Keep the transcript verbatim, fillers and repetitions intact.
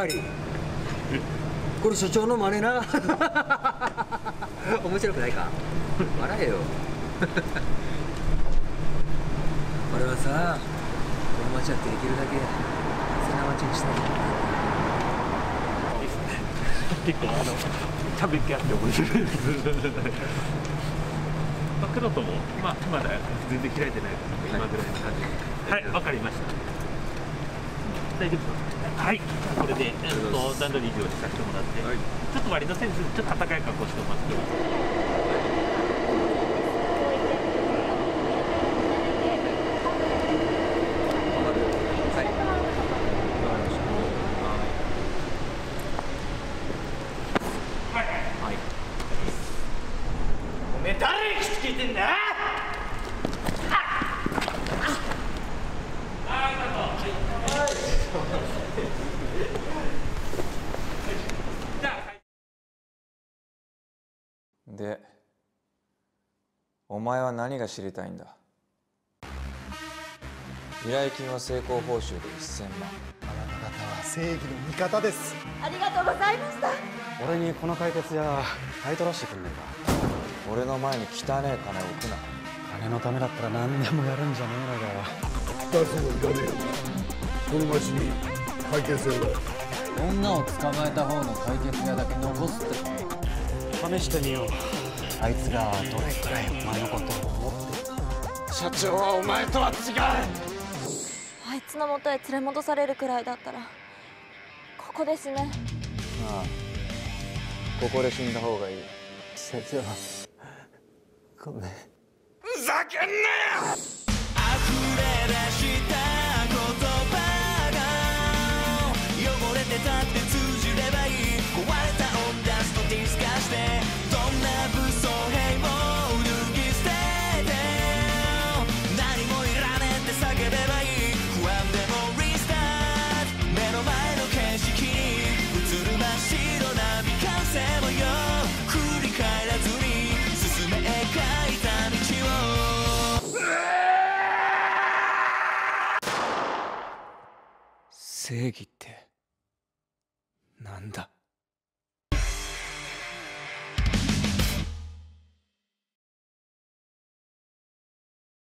わり。これ所長の真似な。面白くないか。笑えよ。俺はさ、この街はできるだけそんな街にしたいと思ったんだ。いいっすね。結構あの食べきあって面白いです。まあ黒ともまあまだ全然開いてないから今ぐらいの感じ。はい、わかりました。大丈夫ですか。はい、これで、えっと、段取り以上にさせてもらって、はい、ちょっと割のセンス、ちょっと暖かい格好してもらってます。おめえ誰に口聞いてんだ。 で、お前は何が知りたいんだ。依頼金は成功報酬でせんまん。 あなた方は正義の味方です。 ありがとうございました。 俺にこの解決や買い取らせてくんねえか。 俺の前に汚ねえ金を置くな。 金のためだったら何でもやるんじゃねえのかよ。 二つもいらねえよ。この町に解決屋だ。 女を捕まえた方の解決屋だけ残すってこと。 試してみよう。あいつがどれくらいお前のことを思ってる。 社長はお前とは違う。 あいつの元へ連れ戻されるくらいだったらここですね。 ああ、ここで死んだ方がいい。 社長、ごめん。 ふざけんなよ。 溢れ出した言葉が汚れてたって通じればいい。壊れた音ダストディスカしてどんな武装兵も脱ぎ捨てて何もいらねえって叫べばいい。不安でもリスタート。目の前の景色に映る真っ白な未完成模様。振り返らずに進め描いた道を。 正義ってなんだ。